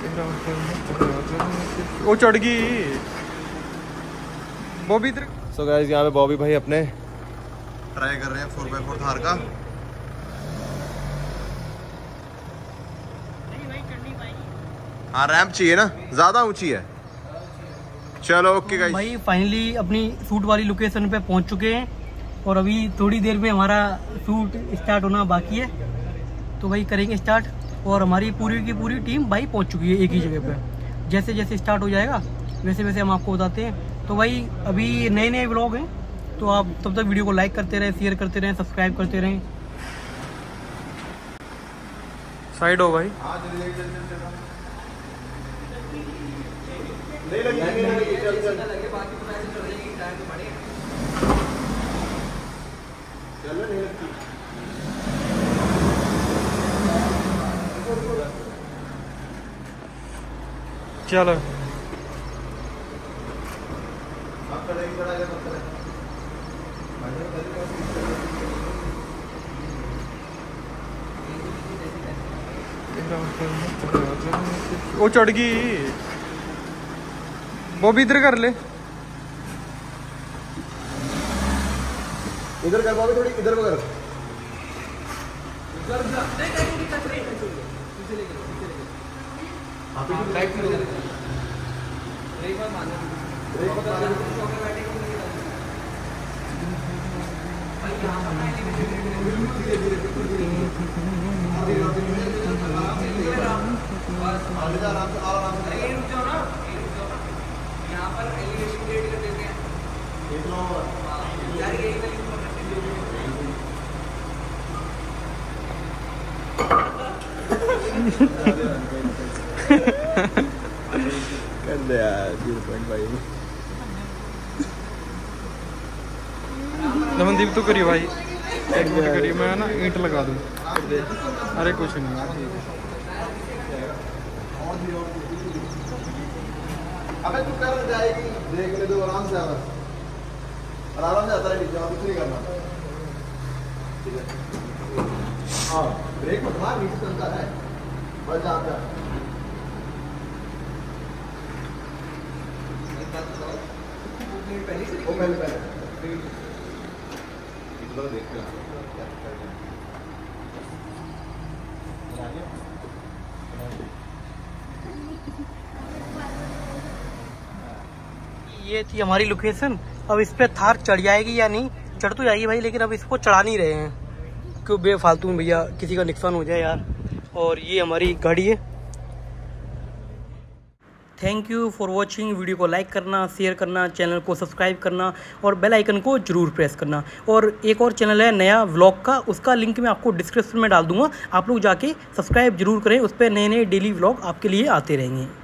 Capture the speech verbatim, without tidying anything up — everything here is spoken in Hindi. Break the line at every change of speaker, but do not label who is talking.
वो चढ़ गई बॉबी इधर।
सो गाइस यहाँ पे बॉबी भाई अपने ट्राई कर रहे हैं फोर बाई फोर थार का। हाँ रैंप चाहिए ना, ज्यादा ऊंची है। चलो ओके गाइस,
भाई फाइनली अपनी शूट वाली लोकेशन पे पहुंच चुके हैं और अभी थोड़ी देर में हमारा शूट स्टार्ट होना बाकी है, तो भाई करेंगे स्टार्ट। और हमारी पूरी की पूरी टीम भाई पहुंच चुकी है एक ही जगह पे। जैसे जैसे स्टार्ट हो जाएगा वैसे वैसे हम आपको बताते हैं। तो भाई अभी नए नए व्लॉग हैं, तो आप तब तक वीडियो को लाइक करते रहें, शेयर करते रहें, सब्सक्राइब करते रहें।
साइड हो भाई।
नहीं लगी, नहीं लगी, चल चल चलो नहीं लगती।
चलो
आप चढ़ेगी चढ़ा जा सकते हैं।
वो चढ़ गई बॉबी इधर कर ले।
इधर कर बॉबी, थोड़ी इधर को कर। कर दे यार जीरो पॉइंट फाइव।
नमनदीप तो करिए भाई, एक मिनट करिए, मैं ना ईंट लगा दूँ। अरे कुछ नहीं यार,
अबे तू कर जाएगी, देख ले, तो आराम से आना, आराम से आता है नीचे, कुछ नहीं करना। ठीक है हाँ, ब्रेक मत मार, नीचे चलता है बस जाता है। वो पहले पहले इधर देख के
ये थी हमारी लोकेशन। अब इस पे थार चढ़ जाएगी या नहीं, चढ़ तो जाएगी भाई, लेकिन अब इसको चढ़ा नहीं रहे हैं क्यों बेफालतू में भैया किसी का नुकसान हो जाए यार। और ये हमारी गाड़ी है। Thank you for watching. Video को लाइक करना, शेयर करना, चैनल को सब्सक्राइब करना और बेल आइकन को जरूर प्रेस करना। और एक और चैनल है नया व्लॉग का, उसका लिंक मैं आपको डिस्क्रिप्शन में डाल दूंगा, आप लोग जाके सब्सक्राइब जरूर करें। उस पर नए नए डेली व्लॉग आपके लिए आते रहेंगे।